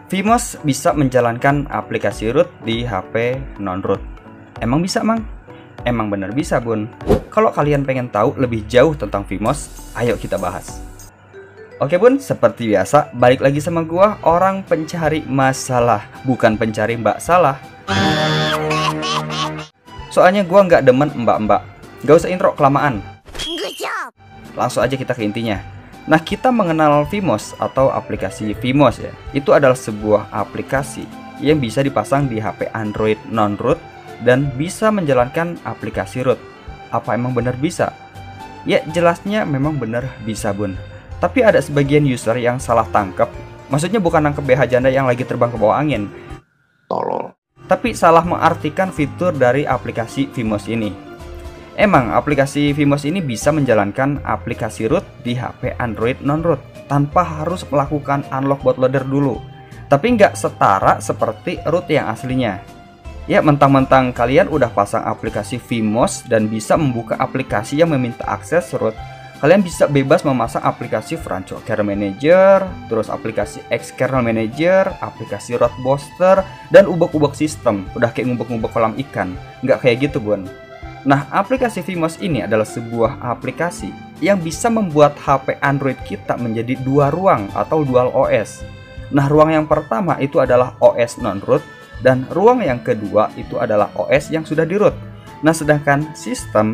Vmos bisa menjalankan aplikasi root di HP non-root. Emang bisa, Mang? Emang bener bisa, Bun. Kalau kalian pengen tahu lebih jauh tentang Vmos, ayo kita bahas. Oke, Bun, seperti biasa, balik lagi sama gua, orang pencari masalah, bukan pencari mbak salah. Soalnya gua nggak demen mbak-mbak. Gak usah intro kelamaan. Langsung aja kita ke intinya. Nah, kita mengenal Vmos atau aplikasi Vmos ya. Itu adalah sebuah aplikasi yang bisa dipasang di HP Android non-root dan bisa menjalankan aplikasi root. Apa emang benar bisa? Ya, jelasnya memang benar bisa, Bun. Tapi ada sebagian user yang salah tangkap. Maksudnya bukan nangkep BH janda yang lagi terbang ke bawah angin. Tolol. Tapi salah mengartikan fitur dari aplikasi Vmos ini. Emang aplikasi Vmos ini bisa menjalankan aplikasi root di HP Android non-root tanpa harus melakukan unlock bootloader dulu. Tapi nggak setara seperti root yang aslinya. Ya, mentang-mentang kalian udah pasang aplikasi Vmos dan bisa membuka aplikasi yang meminta akses root, kalian bisa bebas memasang aplikasi Franco Kernel Manager, terus aplikasi Xkernel Manager, aplikasi root booster, dan ubek-ubek sistem. Udah kayak ngubek-ngubek kolam ikan. Nggak kayak gitu, Bun. Nah, aplikasi Vmos ini adalah sebuah aplikasi yang bisa membuat HP Android kita menjadi dua ruang atau dual OS. Nah, ruang yang pertama itu adalah OS non-root dan ruang yang kedua itu adalah OS yang sudah di root. Nah, sedangkan sistem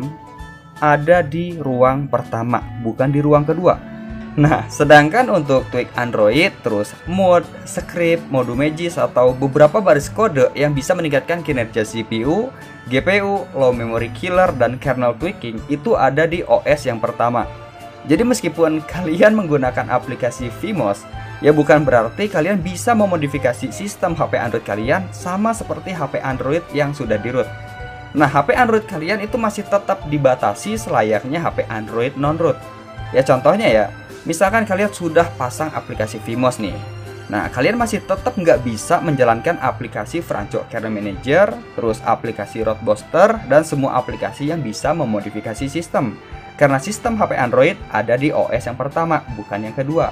ada di ruang pertama, bukan di ruang kedua. Nah, sedangkan untuk tweak Android, terus mode, script, mode magis, atau beberapa baris kode yang bisa meningkatkan kinerja CPU, GPU, low memory killer, dan kernel tweaking itu ada di OS yang pertama. Jadi meskipun kalian menggunakan aplikasi Vmos, ya bukan berarti kalian bisa memodifikasi sistem HP Android kalian sama seperti HP Android yang sudah di root. Nah, HP Android kalian itu masih tetap dibatasi selayaknya HP Android non-root. Ya contohnya ya, misalkan kalian sudah pasang aplikasi Vmos nih. Nah, kalian masih tetap nggak bisa menjalankan aplikasi Franco Kernel Manager, terus aplikasi root booster, dan semua aplikasi yang bisa memodifikasi sistem. Karena sistem HP Android ada di OS yang pertama, bukan yang kedua.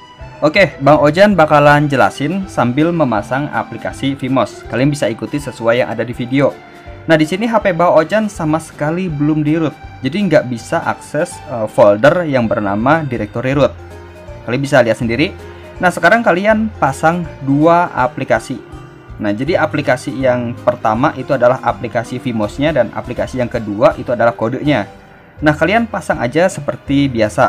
Oke, Bang Ojan bakalan jelasin sambil memasang aplikasi Vmos. Kalian bisa ikuti sesuai yang ada di video. Nah, di sini HP Bang Ojan sama sekali belum di root. Jadi nggak bisa akses folder yang bernama directory root. Kalian bisa lihat sendiri. Nah, sekarang kalian pasang dua aplikasi. Nah, jadi aplikasi yang pertama itu adalah aplikasi Vmosnya dan aplikasi yang kedua itu adalah kodenya. Nah, kalian pasang aja seperti biasa.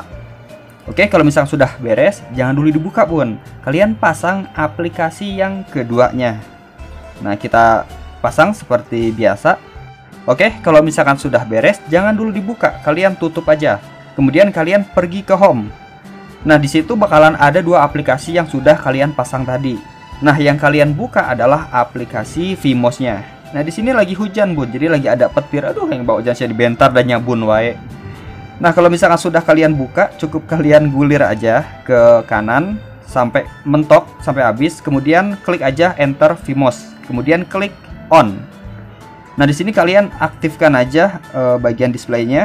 Oke, kalau misalnya sudah beres, jangan dulu dibuka, Bun. Kalian pasang aplikasi yang keduanya. Nah, kita pasang seperti biasa. Oke, kalau misalkan sudah beres, jangan dulu dibuka, kalian tutup aja. Kemudian kalian pergi ke home. Nah, di situ bakalan ada dua aplikasi yang sudah kalian pasang tadi. Nah, yang kalian buka adalah aplikasi Vmosnya. Nah, di sini lagi hujan, Bun, jadi lagi ada petir. Aduh, yang bawa hujan saya dibentar dan nyabun wae. Nah, kalau misalkan sudah kalian buka, cukup kalian gulir aja ke kanan sampai mentok sampai habis. Kemudian klik aja enter Vmos. Kemudian klik on. Nah, di sini kalian aktifkan aja bagian displaynya.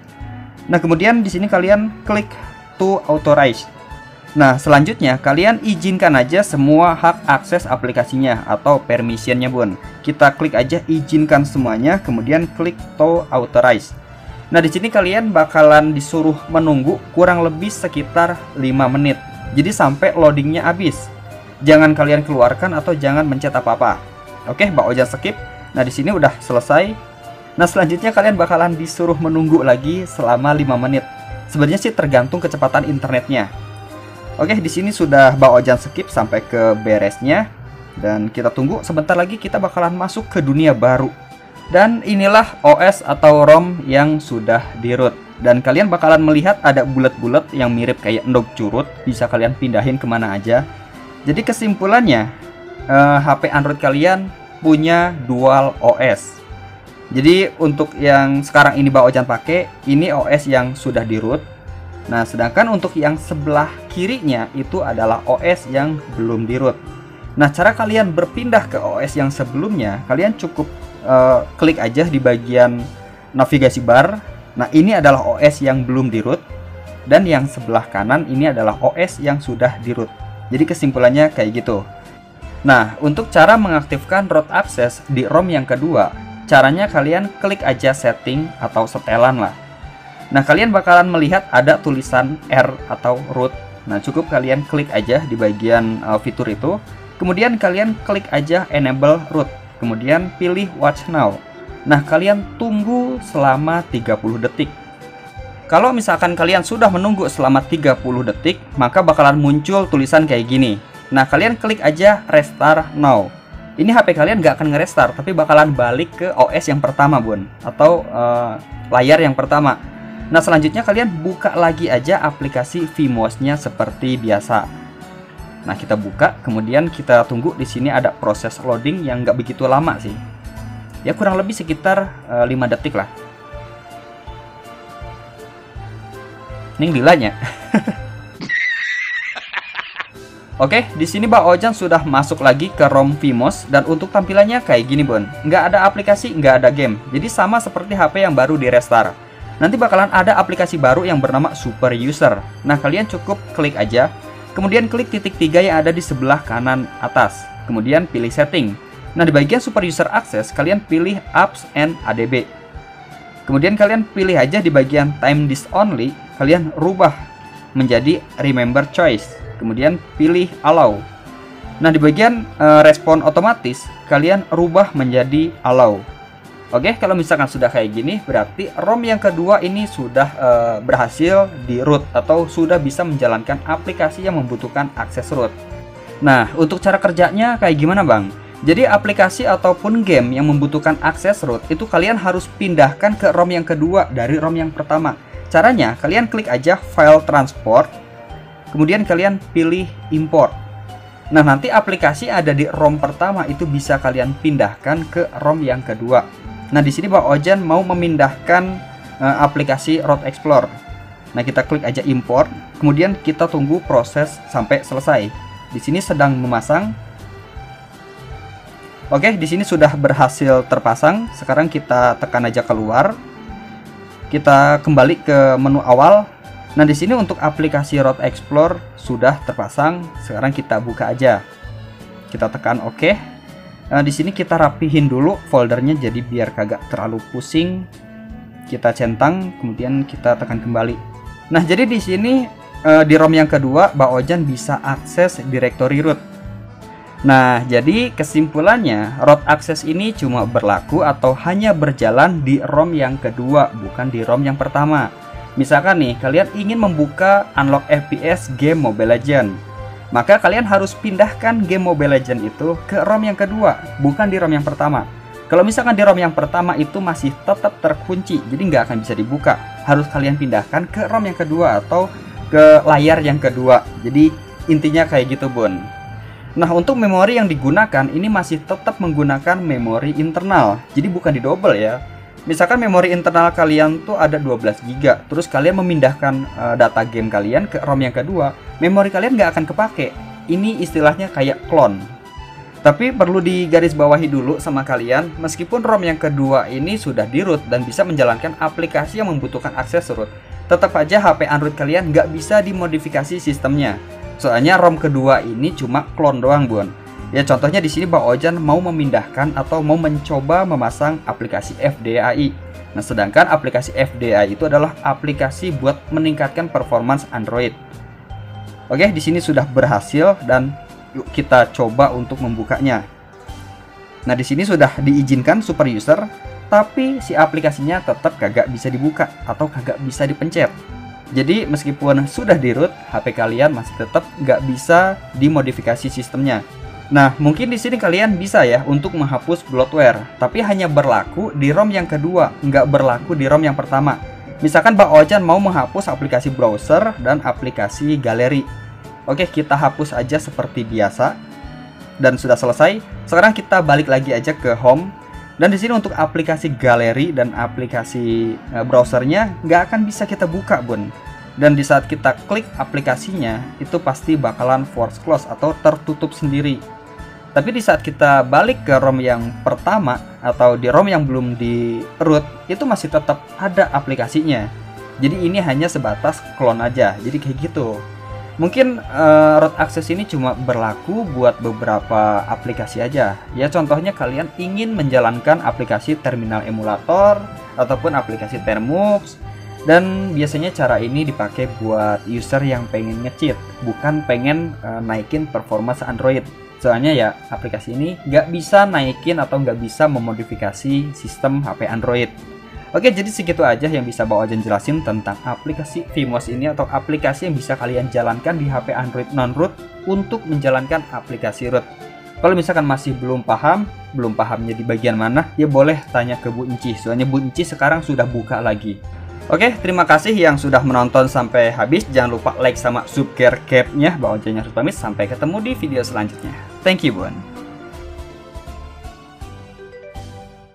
Nah, kemudian di sini kalian klik to authorize. Nah, selanjutnya kalian izinkan aja semua hak akses aplikasinya atau permissionnya, Bun. Kita klik aja izinkan semuanya, kemudian klik to authorize. Nah, di sini kalian bakalan disuruh menunggu kurang lebih sekitar 5 menit. Jadi sampai loadingnya habis. Jangan kalian keluarkan atau jangan mencet apa-apa. Oke, Mbak Ojan skip. Nah, di sini udah selesai. Nah, selanjutnya kalian bakalan disuruh menunggu lagi selama 5 menit. Sebenarnya sih tergantung kecepatan internetnya. Oke, di sini sudah Mbak Ojan skip sampai ke beresnya. Dan kita tunggu sebentar lagi kita bakalan masuk ke dunia baru. Dan inilah OS atau ROM yang sudah di root. Dan kalian bakalan melihat ada bulat-bulat yang mirip kayak endog curut. Bisa kalian pindahin kemana aja. Jadi kesimpulannya, HP Android kalian punya dual OS. Jadi untuk yang sekarang ini Bang Ojan pakai, ini OS yang sudah di root. Nah, sedangkan untuk yang sebelah kirinya itu adalah OS yang belum di root. Nah, cara kalian berpindah ke OS yang sebelumnya, kalian cukup klik aja di bagian navigasi bar. Nah, ini adalah OS yang belum di root. Dan yang sebelah kanan ini adalah OS yang sudah di root. Jadi kesimpulannya kayak gitu. Nah, untuk cara mengaktifkan root access di ROM yang kedua, caranya kalian klik aja setting atau setelan lah. Nah, kalian bakalan melihat ada tulisan R atau root. Nah, cukup kalian klik aja di bagian fitur itu. Kemudian kalian klik aja enable root. Kemudian pilih watch now. Nah, kalian tunggu selama 30 detik. Kalau misalkan kalian sudah menunggu selama 30 detik, maka bakalan muncul tulisan kayak gini. Nah, kalian klik aja restart now. Ini HP kalian nggak akan nge-restart, tapi bakalan balik ke OS yang pertama, Bun, atau layar yang pertama. Nah, selanjutnya kalian buka lagi aja aplikasi Vmos-nya seperti biasa. Nah, kita buka, kemudian kita tunggu. Di sini ada proses loading yang nggak begitu lama sih. Ya, kurang lebih sekitar 5 detik lah. Ini lilanya. Oke, di sini Bang Ojan sudah masuk lagi ke ROM Vmos, dan untuk tampilannya kayak gini, Bun. Nggak ada aplikasi, nggak ada game. Jadi sama seperti HP yang baru di restart. Nanti bakalan ada aplikasi baru yang bernama Super User. Nah, kalian cukup klik aja, kemudian klik titik 3 yang ada di sebelah kanan atas. Kemudian pilih setting. Nah, di bagian Super User Access, kalian pilih Apps and ADB. Kemudian kalian pilih aja di bagian Time This Only, kalian rubah menjadi Remember Choice. Kemudian pilih Allow. Nah, di bagian respon otomatis, kalian rubah menjadi Allow. Oke, kalau misalkan sudah kayak gini, berarti ROM yang kedua ini sudah berhasil di root atau sudah bisa menjalankan aplikasi yang membutuhkan akses root. Nah, untuk cara kerjanya kayak gimana, Bang? Jadi aplikasi ataupun game yang membutuhkan akses root itu kalian harus pindahkan ke ROM yang kedua dari ROM yang pertama. Caranya, kalian klik aja File Transport, kemudian kalian pilih Import. Nah, nanti aplikasi ada di ROM pertama itu bisa kalian pindahkan ke ROM yang kedua. Nah, di sini Bang Ojan mau memindahkan aplikasi Root Explorer. Nah, kita klik aja Import, kemudian kita tunggu proses sampai selesai. Di sini sedang memasang. Oke, di sini sudah berhasil terpasang. Sekarang kita tekan aja keluar. Kita kembali ke menu awal. Nah, di sini untuk aplikasi Root Explorer sudah terpasang. Sekarang kita buka aja. Kita tekan OK. Nah, di sini kita rapihin dulu foldernya jadi biar kagak terlalu pusing. Kita centang, kemudian kita tekan kembali. Nah, jadi di sini di ROM yang kedua, Bang Ojan bisa akses directory root. Nah, jadi kesimpulannya, root access ini cuma berlaku atau hanya berjalan di ROM yang kedua, bukan di ROM yang pertama. Misalkan nih, kalian ingin membuka unlock FPS game Mobile Legends, maka kalian harus pindahkan game Mobile Legends itu ke ROM yang kedua, bukan di ROM yang pertama. Kalau misalkan di ROM yang pertama itu masih tetap terkunci, jadi nggak akan bisa dibuka. Harus kalian pindahkan ke ROM yang kedua atau ke layar yang kedua. Jadi intinya kayak gitu, Bun. Nah, untuk memori yang digunakan ini masih tetap menggunakan memori internal, jadi bukan di double ya. Misalkan memori internal kalian tuh ada 12 GB, terus kalian memindahkan data game kalian ke ROM yang kedua, memori kalian nggak akan kepake. Ini istilahnya kayak clone. Tapi perlu digarisbawahi dulu sama kalian, meskipun ROM yang kedua ini sudah di root dan bisa menjalankan aplikasi yang membutuhkan akses root, tetap aja HP Android kalian nggak bisa dimodifikasi sistemnya. Soalnya ROM kedua ini cuma clone doang, Bun. Ya, contohnya di sini Bang Ojan mau memindahkan atau mau mencoba memasang aplikasi FDAI. Nah, sedangkan aplikasi FDAI itu adalah aplikasi buat meningkatkan performance Android. Oke, di sini sudah berhasil dan yuk kita coba untuk membukanya. Nah, di sini sudah diizinkan super user, tapi si aplikasinya tetap kagak bisa dibuka atau kagak bisa dipencet. Jadi meskipun sudah di root, HP kalian masih tetap nggak bisa dimodifikasi sistemnya. Nah, mungkin di sini kalian bisa ya untuk menghapus bloatware, tapi hanya berlaku di ROM yang kedua, nggak berlaku di ROM yang pertama. Misalkan Bang Ojan mau menghapus aplikasi browser dan aplikasi galeri. Oke, kita hapus aja seperti biasa. Dan sudah selesai. Sekarang kita balik lagi aja ke home. Dan di sini untuk aplikasi galeri dan aplikasi browsernya nggak akan bisa kita buka, Bun. Dan di saat kita klik aplikasinya, itu pasti bakalan force close atau tertutup sendiri. Tapi di saat kita balik ke ROM yang pertama atau di ROM yang belum di root, itu masih tetap ada aplikasinya. Jadi ini hanya sebatas clone aja, jadi kayak gitu. Mungkin root access ini cuma berlaku buat beberapa aplikasi aja. Ya contohnya kalian ingin menjalankan aplikasi terminal emulator ataupun aplikasi Termux, dan biasanya cara ini dipakai buat user yang pengen nge-cheat, bukan pengen naikin performance Android. Soalnya ya aplikasi ini nggak bisa naikin atau nggak bisa memodifikasi sistem HP Android. Oke, jadi segitu aja yang bisa Bang Ojan jelasin tentang aplikasi Vmos ini, atau aplikasi yang bisa kalian jalankan di HP Android non-root untuk menjalankan aplikasi root. Kalau misalkan masih belum pahamnya di bagian mana, ya boleh tanya ke Bu Enci, soalnya Bu Enci sekarang sudah buka lagi. Oke, terima kasih yang sudah menonton sampai habis. Jangan lupa like sama subscribe-nya. Bang Ojan yang harus pamit, sampai ketemu di video selanjutnya. Thank you, Bun.